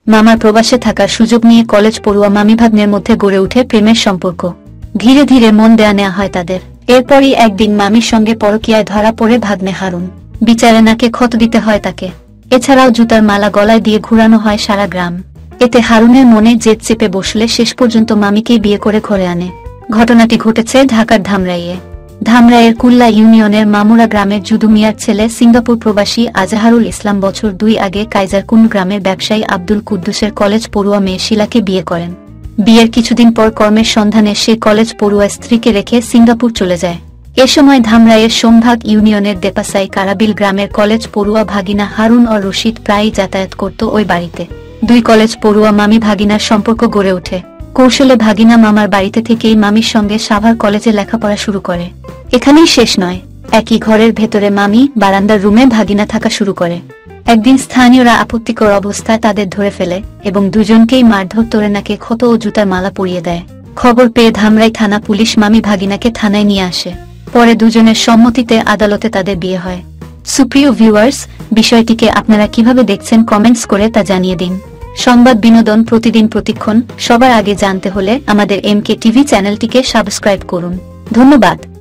মামার প্রবাসে থাকার সুযোগ নিয়ে কলেজ পড়ুয়া মামি ভাগ্নের মধ্যে গড়ে উঠে প্রেমের সম্পর্ক। ধীরে ধীরে মন দেয়া নেওয়া হয় তাদের। এরপরই একদিন মামির সঙ্গে পরকীয়ায় ধরা পড়ে ভাগ্নে হারুন। বিচারে নাকে ক্ষত দিতে হয় তাকে। এছাড়াও জুতার মালা গলায় দিয়ে ঘুরানো হয় সারা গ্রাম। এতে হারুনের মনে জেদ চেপে বসলে শেষ পর্যন্ত মামিকেই বিয়ে করে ঘরে আনে। ঘটনাটি ঘটেছে ঢাকার ধামরাইয়ে। ধামরাইয়ের কুল্লা ইউনিয়নের মামুরা গ্রামের জুদু মিয়ার ছেলে সিঙ্গাপুর প্রবাসী আজহারুল ইসলাম বছর 2 আগে কাইজারকুন গ্রামের ব্যবসায়ী আব্দুল কুদ্দুসের কলেজ পড়ুয়া মেয়ে শিলাকে বিয়ে করেন। বিয়ের কিছুদিন পর কর্মের সন্ধানে সে কলেজ পড়ুয়া স্ত্রীকে রেখে সিঙ্গাপুর চলে যায়। এ সময় ধামরাইয়ের সোমভাগ ইউনিয়নের দেপাসাই কারাবিল গ্রামের কলেজ পড়ুয়া ভাগিনা হারুন ও রশিদ প্রায়ই যাতায়াত করত ওই বাড়িতে। দুই কলেজ পড়ুয়া মামি ভাগিনার সম্পর্ক গড়ে ওঠে। কৌশলে ভাগিনা মামার বাড়িতে থেকেই মামির সঙ্গে সাভার কলেজে লেখাপড়া শুরু করে। এখানেই শেষ নয়, একই ঘরের ভেতরে মামি বারান্দার রুমে ভাগিনা থাকা শুরু করে। একদিন স্থানীয়রা আপত্তিকর অবস্থায় তাদের ধরে ফেলে এবং দুজনকেই মারধর করে নাকে ক্ষত ও জুতার মালা পরিয়ে দেয়। খবর পেয়ে ধামরাই থানা পুলিশ মামি ভাগিনাকে থানায় নিয়ে আসে। পরে দুজনের সম্মতিতে আদালতে তাদের বিয়ে হয়। সুপ্রিয় ভিউয়ার্স, বিষয়টিকে আপনারা কিভাবে দেখছেন কমেন্টস করে তা জানিয়ে দিন। সংবাদ বিনোদন প্রতিদিন প্রতিক্ষণ সবার আগে জানতে হলে আমাদের MK টিভি চ্যানেলটিকে সাবস্ক্রাইব করুন। ধন্যবাদ।